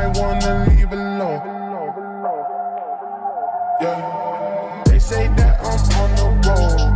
might wanna leave alone. Yeah, they say that I'm on the road.